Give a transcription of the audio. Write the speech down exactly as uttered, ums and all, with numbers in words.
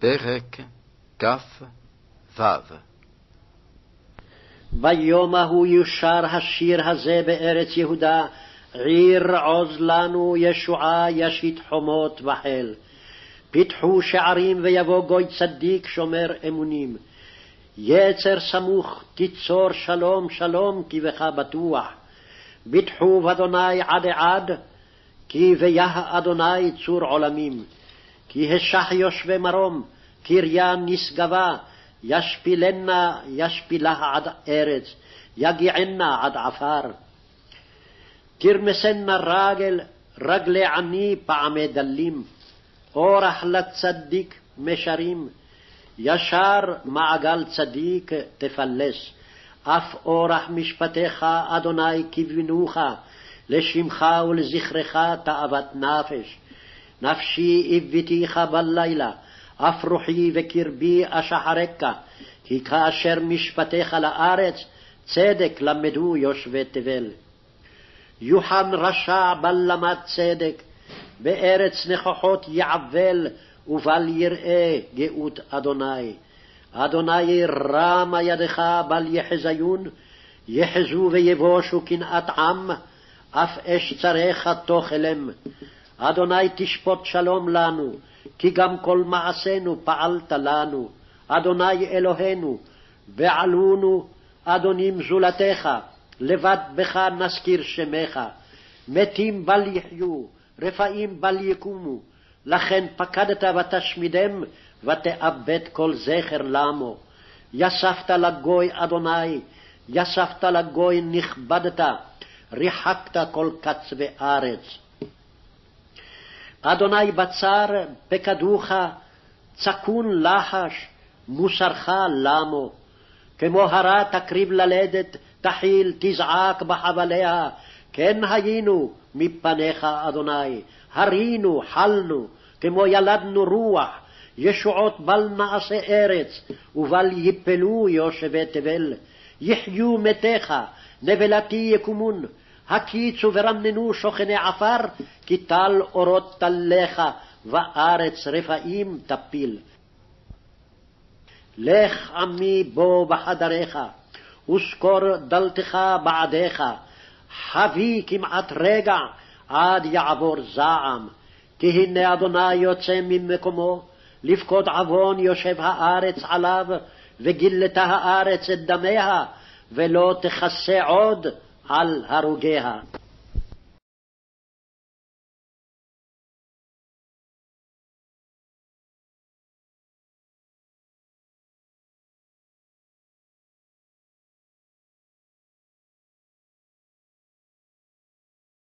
פרק כ"ו. ביום ההוא יושר השיר הזה בארץ יהודה, עיר עוז לנו ישועה ישית חומות וחיל. פיתחו שערים ויבוא גוי צדיק שומר אמונים. יצר סמוך תיצור שלום שלום כי בך בטוח. ביטחו באדוני עד עד, כי ויה אדוני צור עולמים. כי השח יושבי מרום, קריה נשגבה, ישפילנה ישפילה עד ארץ, יגיענה עד עפר. תרמסנה רגל, רגלי עני פעמי דלים, אורח לצדיק משרים, ישר מעגל צדיק תפלס, אף אורח משפטיך אדוני כיוונוך, לשמך ולזכרך תאוות נפש. נפשי הבטיך בלילה, אף רוחי וקרבי אשחרק, כי כאשר משפטיך לארץ, צדק למדו יושבי תבל. יוחן רשע בל למד צדק, בארץ נכוחות יעבל, ובל יראה גאות אדוני. אדוני רמה ידך בל יחזיון, יחזו ויבושו קנאת עם, אף אש צריך תאכלם. אדוני תשפוט שלום לנו, כי גם כל מעשינו פעלת לנו. אדוני אלוהינו, ועלונו, אדונים זולתך, לבד בך נזכיר שמך. מתים בל יחיו, רפאים בל יקומו, לכן פקדת ותשמידם, ותאבד כל זכר למו. יספת לגוי אדוני, יספת לגוי נכבדת, ריחקת כל קצווי ארץ. אדוני בצר פקדוך, צקון לחש, מוסרך למו. כמו הרה תקריב ללדת, תחיל תזעק בחבליה, כן היינו מפניך אדוני, הרינו חלנו, כמו ילדנו רוח, ישועות בל נעשה ארץ, ובל יפלו יושבי תבל. יחיו מתיך, נבלתי יקומון, הקיצו ורננו שוכני עפר, כי טל אורות תלך, וארץ רפאים תפיל. לך עמי בו בחדריך, וסקור דלתך בעדיך, חבי כמעט רגע, עד יעבור זעם. כי הנה אדוני יוצא ממקומו, לפקוד עוון יושב הארץ עליו, וגילתה הארץ את דמיה, ולא תכסה עוד על הרוגיה.